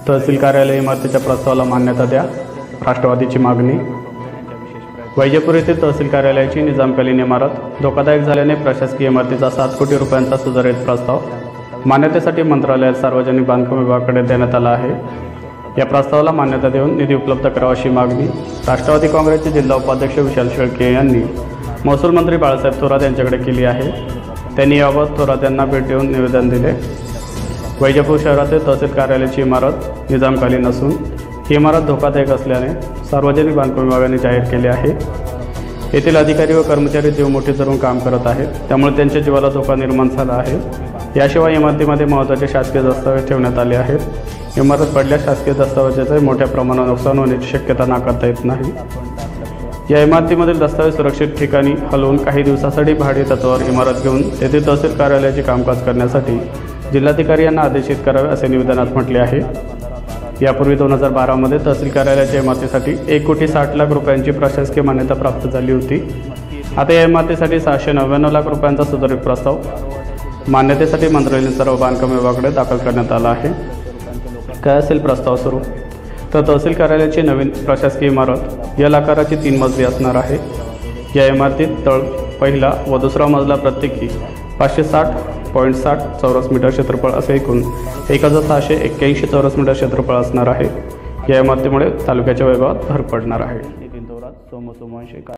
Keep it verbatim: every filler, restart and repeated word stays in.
तहसील कार्यालय इमारतीच्या प्रस्तावाला मान्यता द्या, राष्ट्रवादीची मागणी। वैजपूर येथील तहसील कार्यालयाची निजामकालीन इमारत धोकादायक झाल्याने प्रशासकीय इमारतीचा सात कोटी रुपयांचा सुधारित प्रस्ताव मान्यतेसाठी मंत्रालयात सार्वजनिक बांधकाम विभागाकडे देण्यात आला आहे। या प्रस्तावाला मान्यता देऊन निधी उपलब्ध करावा अशी मागणी राष्ट्रवादी काँग्रेसचे जिल्हा उपाध्यक्ष विशाल शेळके यांनी महसूल मंत्री बाळासाहेब थोरात यांच्याकडे केली आहे। त्यांनी याबाबत थोरात यांना भेट देऊन निवेदन दिले। वैजपूर शहरातील तहसील कार्यालयाची इमारत निजामकालीन असून ही इमारत धोकादायक असल्याने सार्वजनिक बांधकाम विभागाने जाहीर केले आहे। येथील अधिकारी व कर्मचारी जीव मोठी धरून काम करत आहेत, त्यामुळे त्यांच्या जीवाला धोका निर्माण झाला आहे। याशिवाय इमारतीमध्ये महत्त्वाचे शासकीय दस्तावेज ठेवण्यात आले आहेत। इमारत पडल्यास शासकीय दस्तावेजाचे मोठ्या प्रमाणात नुकसान होण्याची शक्यता नाकारता येत नाही। या इमारतीमधील दस्तावेज सुरक्षित ठिकाणी हलवून काही दिवसासाठी भाडे तत्त्वावर इमारत घेऊन तेथे तहसील कार्यालयाचे कामकाज करण्यासाठी जिल्हाधिकारी यांना आदेशित करावे असे निवेदनात म्हटले आहे। यापूर्वी दोन हजार बारामध्ये तहसील कार्यालयाच्या इमारतीसाठी एक कोटी साठ लाख रुपयांची प्रशासकीय मान्यता प्राप्त झाली होती। आता या इमारतीसाठी सहाशे नव्याण्णव लाख रुपयांचा सुधारित प्रस्ताव मान्यतेसाठी मंत्रालयीन सर्व बांधकाम विभागाकडे दाखल करण्यात आला आहे। काय असेल प्रस्ताव स्वरूप? तर तहसील कार्यालयाची नवीन प्रशासकीय इमारत या आकाराची तीन मजली असणार आहे। या इमारतीत तळ पहिला व दुसरा मजला प्रत्येकी पाचशे साठ पॉईंट साठ चौरस मीटर क्षेत्रफळ असे एकूण एक हजार सहाशे एक्क्याऐंशी चौरस मीटर क्षेत्रफळ असणार आहे। या इमारतीमुळे तालुक्याच्या वैभवात भर पडणार आहे।